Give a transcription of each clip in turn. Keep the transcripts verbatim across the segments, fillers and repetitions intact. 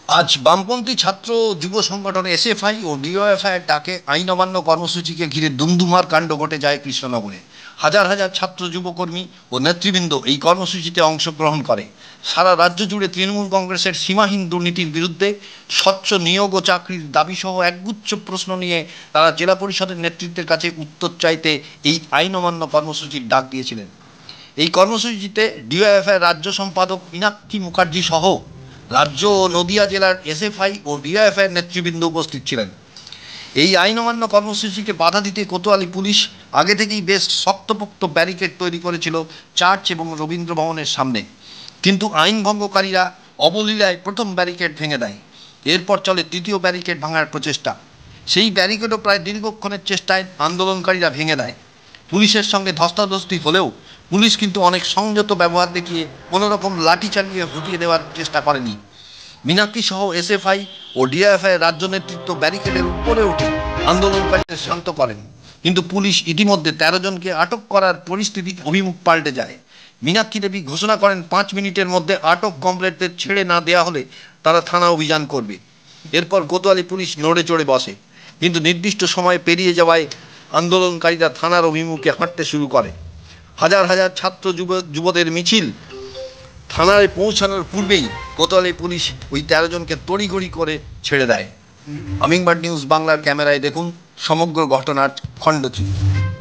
আজ বামপন্থী ছাত্র যুব সংগঠন এসএফআই ও ডিওএফআই এর ডাকে আইন অমান্য কর্মসূচিকে ঘিরে দুমদুমার কাণ্ড ঘটে যায় কৃষ্ণনগরে। হাজার হাজার ছাত্র যুবকর্মী ও নেতৃবৃন্দ এই কর্মসূচিতে অংশগ্রহণ করে। সারা রাজ্য জুড়ে তৃণমূল কংগ্রেসের সীমাহীন দুর্নীতির বিরুদ্ধে, স্বচ্ছ নিয়োগ ও চাকরির দাবিসহ একগুচ্ছ প্রশ্ন নিয়ে তারা জেলা পরিষদের নেতৃত্বের কাছে উত্তর চাইতে এই আইন অমান্য কর্মসূচির ডাক দিয়েছিলেন। এই কর্মসূচিতে ডিওএফআই রাজ্য সম্পাদক মীনাক্ষী মুখার্জি সহ রাজ্য ও নদিয়া জেলার এসএফআই ও ডিওএফআই নেতৃবৃন্দ উপস্থিত ছিলেন। এই আইন অমান্য কর্মসূচিকে বাধা দিতে কোতোয়ালি পুলিশ আগে থেকেই বেশ শক্তপোক্ত ব্যারিকেড তৈরি করেছিল চার্চ এবং রবীন্দ্র ভবনের সামনে, কিন্তু আইন ভঙ্গকারীরা অবলীলায় প্রথম ব্যারিকেড ভেঙে দেয়। এরপর চলে দ্বিতীয় ব্যারিকেড ভাঙার প্রচেষ্টা। সেই ব্যারিকেডও প্রায় দীর্ঘক্ষণের চেষ্টায় আন্দোলনকারীরা ভেঙে দেয়। পুলিশের সঙ্গে ধস্তাধস্তি হলেও পুলিশ কিন্তু অনেক সংযত ব্যবহার দেখিয়ে কোনোরকম লাঠি চালিয়ে হটিয়ে দেওয়ার চেষ্টা করেনি। মীনাক্ষী সহ এসএফআই ও ডিওএফআই রাজ্য নেতৃত্ব ব্যারিকেডের উপরে উঠে আন্দোলনকারীদের শান্ত করেন, কিন্তু পুলিশ ইতিমধ্যে তেরো জনকে আটক করার পরিস্থিতি অভিমুখ পাল্টে যায়। মীনাক্ষী দেবী ঘোষণা করেন পাঁচ মিনিটের মধ্যে আটক কমরেডদের ছেড়ে না দেওয়া হলে তারা থানা অভিযান করবে। এরপর কোতোয়ালি পুলিশ নড়ে চড়ে বসে, কিন্তু নির্দিষ্ট সময় পেরিয়ে যাওয়ায় আন্দোলনকারীরা থানার অভিমুখে হাঁটতে শুরু করে। হাজার হাজার ছাত্র যুব যুবদের মিছিল থানায় পৌঁছানোর পূর্বেই কোতোয়ালি পুলিশ ওই তেরো জনকে তড়িঘড়ি করে ছেড়ে দেয়। হামিংবার্ড নিউজ বাংলার ক্যামেরায় দেখুন সমগ্র ঘটনার খণ্ডচিত্র।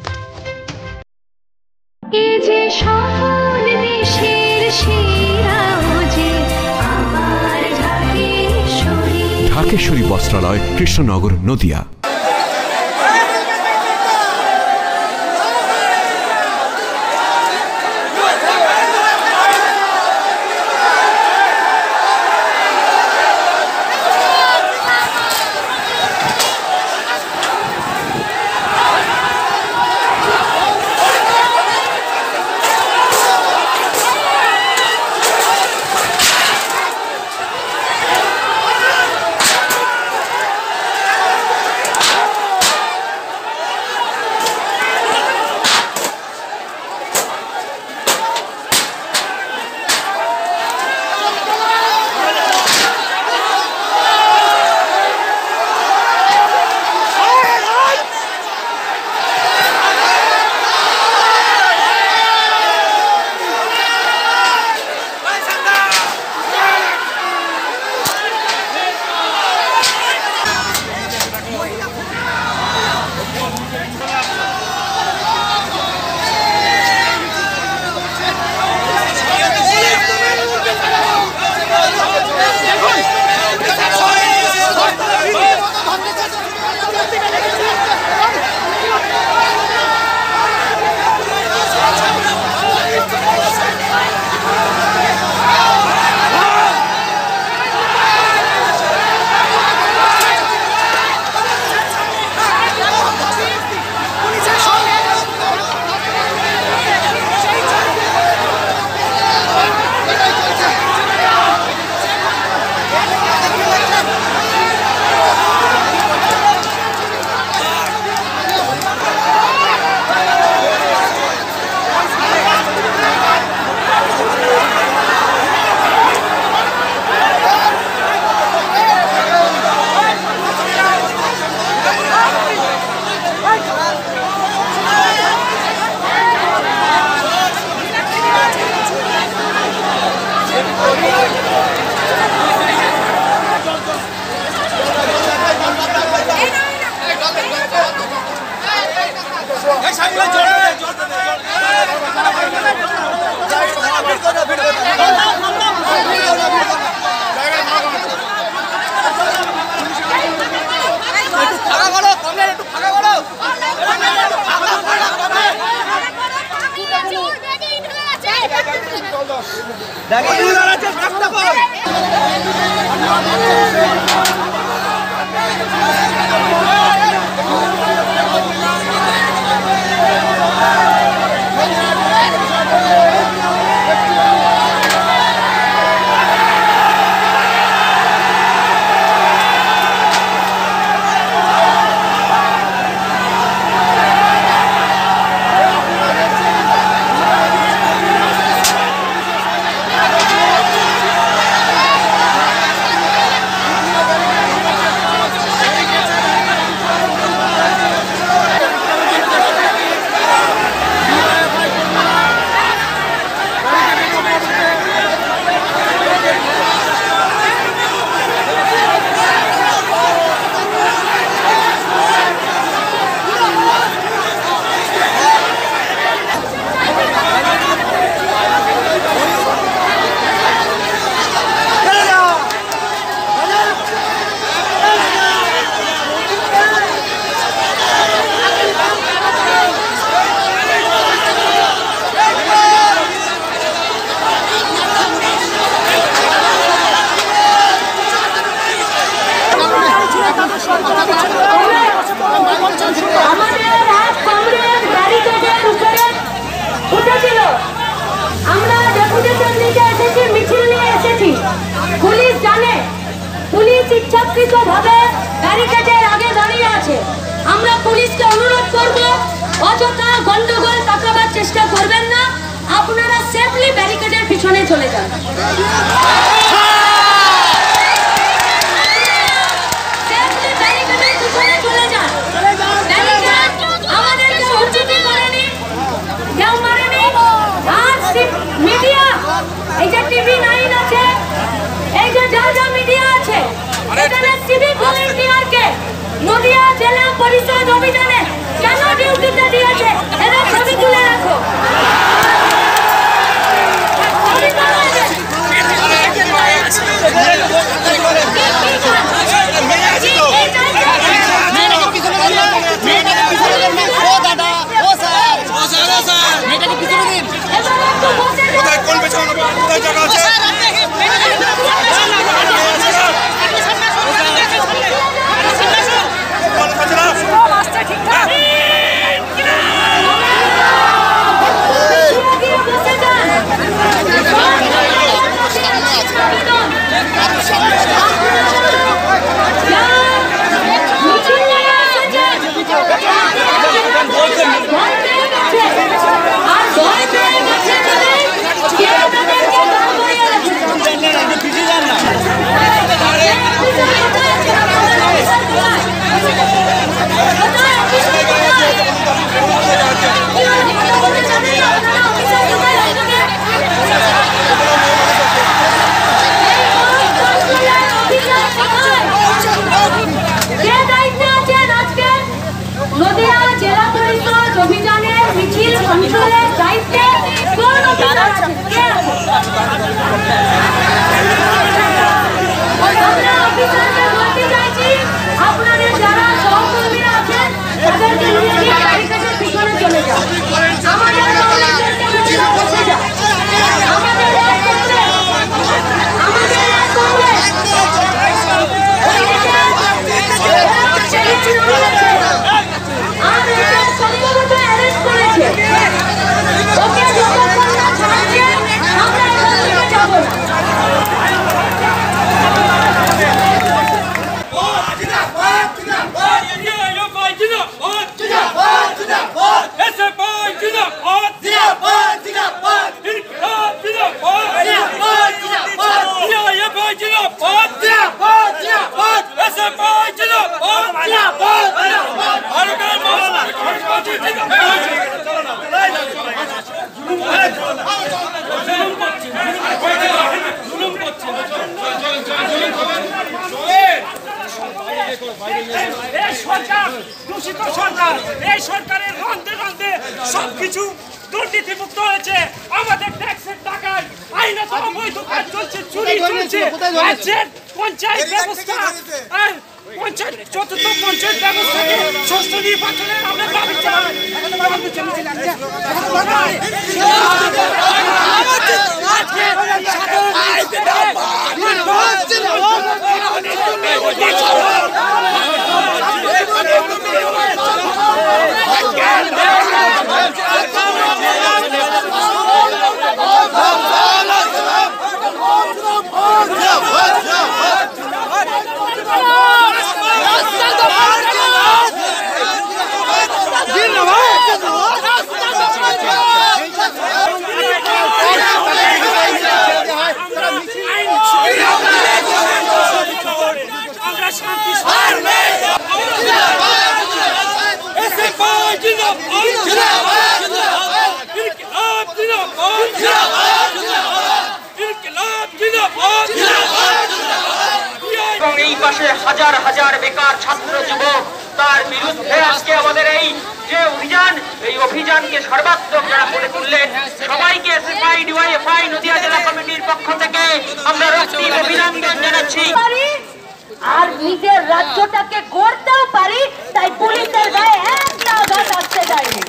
ঢাকেশ্বরী বস্ত্রালয়, কৃষ্ণনগর, নদিয়া। ইচ্ছাকৃতভাবে ব্যারিকেডের আগে দাঁড়িয়ে আছে। আমরা পুলিশকে অনুরোধ করব, অযথা গন্ডগোল পাকাবার চেষ্টা করবেন না, আপনারা সেফলি ব্যারিকেডের পিছনে চলে যান। সেফলি ব্যারিকেডের পিছনে চলে যান। ব্যারিকেড আমাদেরকে উচ্চিত করেনি, কেউ মারেনি। আর মিডিয়া, এই যে টিভি নাইন আছে, এই যে যা যা মিডিয়া আছে, এখানে সিভিক ভলেন্টিয়ারকে নদিয়া জেলা পরিষদ অভিযানে কেন ডিউটিতে দিয়েছে এদের ছবি তুলে রাখো। আপনাদের যারা সহকর্মীরা আছেন তাদেরকে নিয়ে ব্যারিকেডের পিছনে চলে যান। আমাদের বসে যান। আমাদের আমাদের আর সম্ভবত অ্যারেস্ট করেছে। ওকে যতক্ষণ না ছাড়ছে আমরা এখান থেকে যাব না। দূষিত সরকার, এই সরকারের রন্ধে রন্ধে সবকিছু দুর্নীতিমুক্ত হয়েছে। আমাদের ট্যাক্সের টাকায় আইনত অবৈধ কাজ চলছে, চুরি চলছে। রাজ্যের পঞ্চায়েত ব্যবস্থা আর পঞ্চায়েত চতুর্থ পঞ্চায়েত ব্যবস্থাকে ষষ্ঠ নির্বাচনের আমরা দাবি চাই। এবং এই পাশে হাজার হাজার বেকার ছাত্র যুবক, তার বিরুদ্ধে আজকে আমাদের এই যে অভিযান, এই অভিযানকে সর্বাত্মক যারা করে তুললেন, সবাইকে এসএফআই ডিওয়াইএফআই নদিয়া জেলা কমিটির পক্ষ থেকে আমরা রক্তিম অভিনন্দন জানাচ্ছি। আর নিজের রাজ্যটাকে গড়তেও পারি, তাই পুলিশের গায়ে একটা আঘাত আসতে দেয়নি।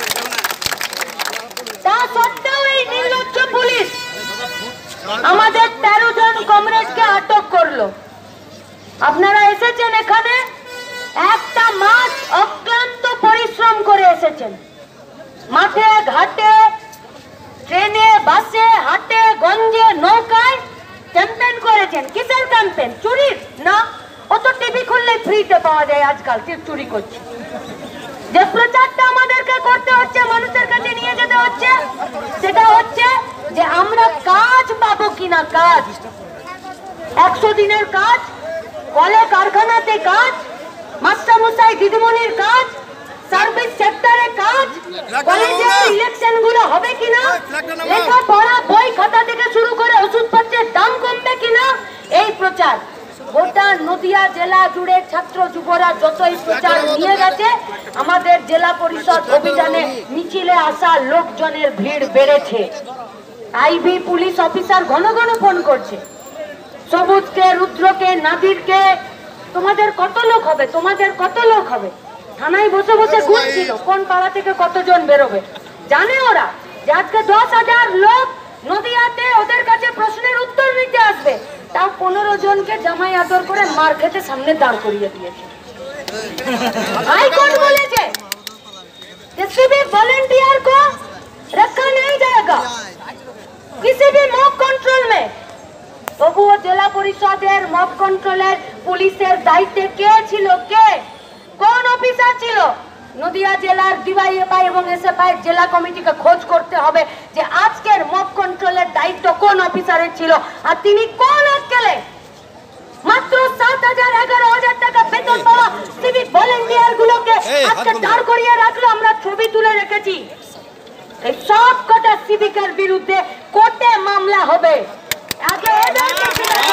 তা সত্ত্বেও এই নির্লজ্জ পুলিশ আমাদের তেরো জন কমরেডকে আটক করলো। আপনারা এসেছেন এখানে একটা মাস অক্লান্ত পরিশ্রম করে এসেছেন। মাঠে ঘাটে, ট্রেনে, বাসে, হাটে, গঞ্জে, নৌকায় ক্যাম্পেইন করেছেন। কিসের ক্যাম্পেইন? চুরির না, ও তো টিভি পাওয়া যায় আজকাল চুরি করছে। যে প্রচারটা আমাদেরকে করতে হচ্ছে, মানুষের কাছে নিয়ে যেতে হচ্ছে, সেটা হচ্ছে যে আমরা কাজ পাবো কিনা। কাজ একশো দিনের কাজ, কলে কারখানাতে কাজ, মাস্টারমশাই দিদিমণির কাজ, সার্ভিস সেক্টরে কাজ, কলেজে ইলেকশন গুলো হবে কিনা, লেখাপড়া বই খাতা থেকে শুরু করে ওষুধপত্রের দাম কমবে কিনা, এই প্রচার গোটা নদিয়া জেলা জুড়ে ছাত্র যুবরা যতই প্রচার নিয়ে গেছে, আমাদের জেলা পরিষদ অভিযানে মিছিলে আসা লোকজনের ভিড় বেড়েছে। আইভি পুলিশ অফিসার ঘন ঘন ফোন করছে, সবুজকে, রুদ্রকে, নাদিরকে, তোমাদের কত লোক হবে, তোমাদের কত লোক হবে। থানায় বসে বসে গুনছিল কোন পাড়া থেকে কতজন বেরোবে। জানে ওরা যে আজকে দশ হাজার লোক নদিয়াতে ওদের কাছে প্রশ্নের উত্তর নিতে আসবে, তাও পনেরো জনকে জামাই আদর করে মার খেতে সামনে দাঁড় করিয়ে দিয়েছে। হাইকোর্ট বলেছে कि सिविक वॉलंटियर को रखा नहीं जाएगा किसी भी मॉब कंट्रोल में। তবুও জেলা পরিষদের মব কন্ট্রোলের পুলিশের দায়িত্বে কে ছিল, কে কোন অফিসার ছিল? নদিয়া জেলার ডিওয়াইএফআই এবং এসএফআই জেলা কমিটিকে খোঁজ করতে হবে যে আজকের মব কন্ট্রোলের দায়িত্ব কোন অফিসারের ছিল আর তিনি কোন আটকেলে মাত্র সাত হাজার এগারো হাজার টাকা বেতন পাওয়া সিভিক ভলেন্টিয়ার গুলোকে আজকে দাঁড় করিয়ে রাখলো। আমরা ছবি তুলে রেখেছি। এই সব কটা সিভিকের বিরুদ্ধে কোর্টে মামলা হবে। আগে এদেরকে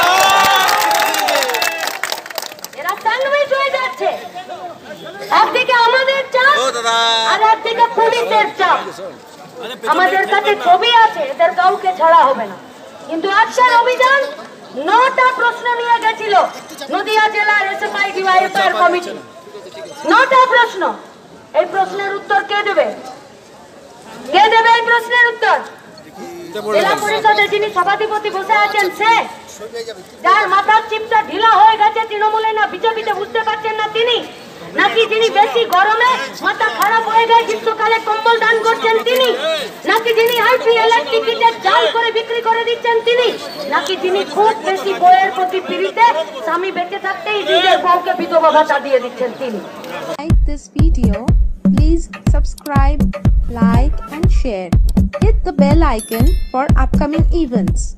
এরা স্যান্ডউইচ হয়ে যাচ্ছে, একদিকে আমাদের চাপ আর একদিকে পুলিশের চাপ। আমাদের কাছে ছবি আছে, এদের কাউকে ছাড়া হবে না। কিন্তু আজকের অভিযান নটা প্রশ্ন নিয়ে গেছিল নদিয়া জেলার এসএফআই ডিওয়াইএফআই কমিটি। নটা প্রশ্ন, এই প্রশ্নের উত্তর কে দেবে? কে দেবে এই প্রশ্নের উত্তর? জেলা পরিষদে যিনি সভাধিপতি বসে আছেন, সে যার মাথার চিপটা ঢিলা হয়ে গেছে তৃণমূলে না বিজেপিতে, বুঝতে পারছেন না তিনি? নাকি যিনি বেশি গরমে মাথা খারাপ হয়ে গেছে গ্রীষ্মকালে কম্বল দান করছেন তিনি? নাকি যিনি আইপিএল এর টিকিটের জাল করে বিক্রি করে দিচ্ছেন তিনি? নাকি যিনি খুব বেশি বইয়ের প্রতি পীড়িতে স্বামী বেঁচে থাকতেই নিজের বউকে বিধবা ভাতা দিয়ে দিচ্ছেন তিনি? Like this video, please subscribe, like and share. Hit the bell icon for upcoming events.